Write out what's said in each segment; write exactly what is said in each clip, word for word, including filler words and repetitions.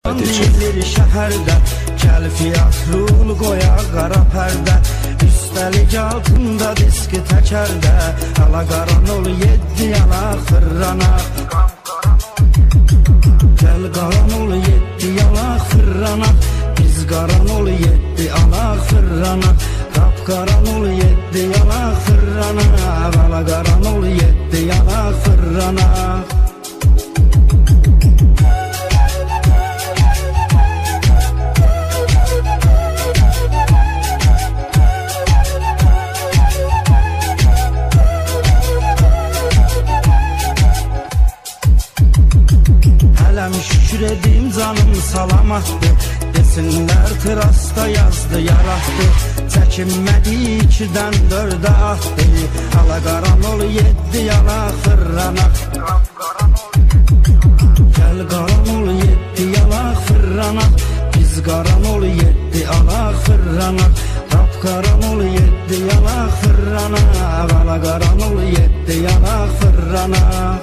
Bilir şəhərdə, gəl fiyatrul qoya qara pərdə, üstəlik altında diski təkərdə, ala qaran ol yeddi yalaq fırranaq. Gəl qaran ol yeddi yalaq fırranaq, biz qaran ol yeddi alaq fırranaq, qap qaran ol yeddi yalaq fırranaq, ala qaran ol yeddi yalaq fırranaq. Şükür edeyim canım salamatdır, desinlər trasta yazdı yaratdı, çəkinmədi ikidən dördə atdı, ala qaran ol yeddi yalaq fırranaq. Gəl qaran ol yeddi yalaq fırranaq, biz qaran ol yeddi alaq fırranaq, qap qaran ol yeddi yalaq fırranaq, ala qaran ol yeddi yalaq fırranaq.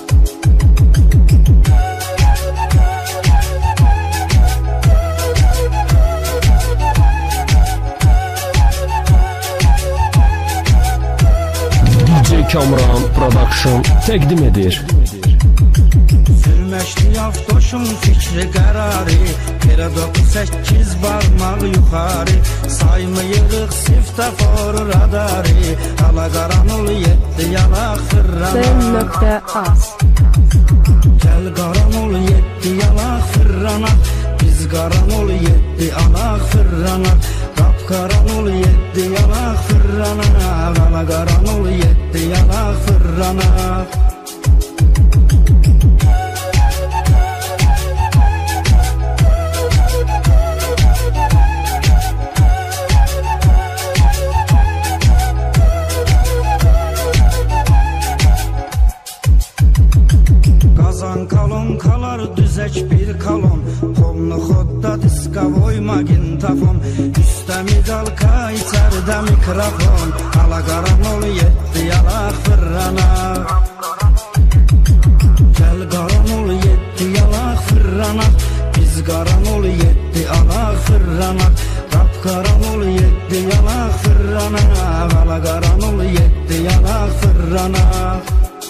Kamran Production təqdim edir. Sürməşli avtoşun fikri qərarı, bir dokuz səkkiz barmaq yuxarı, saymıyırıq siftafor radarı, ala qaran ol yeddi yalaq fırranaq. Gəl qaran ol yeddi yalaq fırranaq, biz qaran ol yeddi alaq fırranaq, qap qaran ol yeddi yalaq fırranaq, ala qaran ol yeddi yalaq fırranaq. Qazan kalonkalar düzək bir kalon, pomlu xodda diskavoy magintafon, üstə midalka içərdə mikrofon, ala qaran ol yeddi yalaq fırranaq. Gəl qaran ol yeddi yalaq fırranaq, biz qaran ol yeddi alaq fırranaq, qap qaran ol yeddi yalaq fırranaq, ala qaran ol yeddi yalaq fırranaq.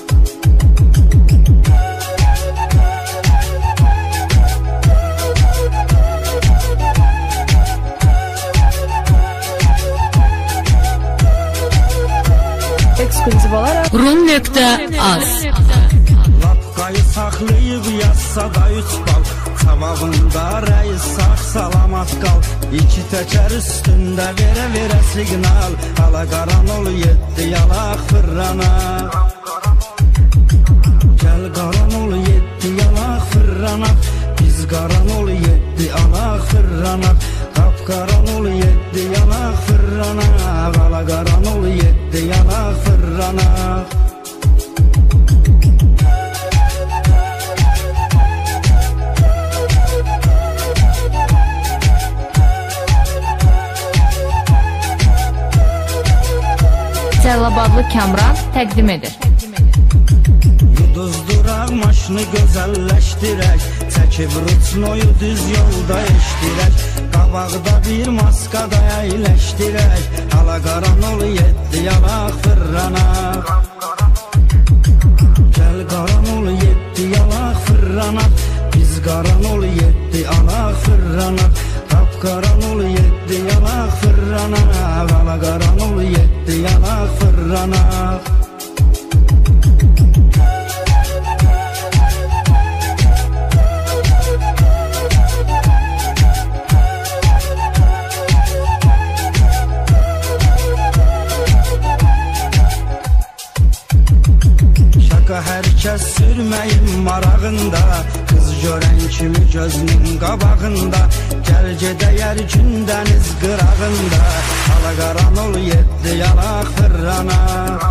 Ekskluziv olaraq rum.az Lapqayı saxlayıb yazsa da üç bal, cavabında rəis sağ salamat qal, iki təkər üstündə verə verə siqnal, ala qaran ol yeddi yalaq fırranaq. Gəl qaran ol yeddi yalaq fırranaq, biz qaran ol yeddi alaq fırranaq, qap qaran ol yeddi yalaq fırranaq, ala qaran ol yeddi yalaq fırranaq. Cəlilabadlı Kamran təqdim edir. Duzduraq maşını gözəlləşdirək, çəkib ruçnoyu düz yolda eşdirək, qabaqda bir maskada əyləşdirək, ala qaran ol yeddi yalaq fırranaq. Gəl qaran ol yeddi yalaq fırranaq, biz qaran ol yeddi alaq fırranaq, qap qaran ol yeddi yalaq fırranaq, ala qaran ol yeddi yalaq fırranaq. Hər kəs sürməyin marağında, qız görən kimi gözünün qabağında, gəl gedəyər gündəniz qırağında, ala qaran ol yeddi yalaq fırranaq.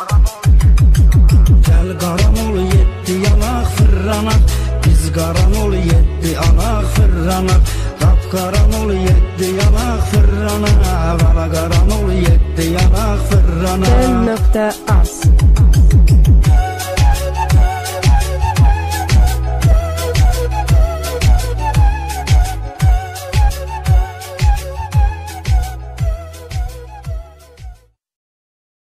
Gəl qaran ol yeddi yalaq fırranaq, biz qaran ol yeddi alaq fırranaq, qap qaran ol yeddi yalaq fırranaq, ala qaran ol yeddi yalaq fırranaq. rum.az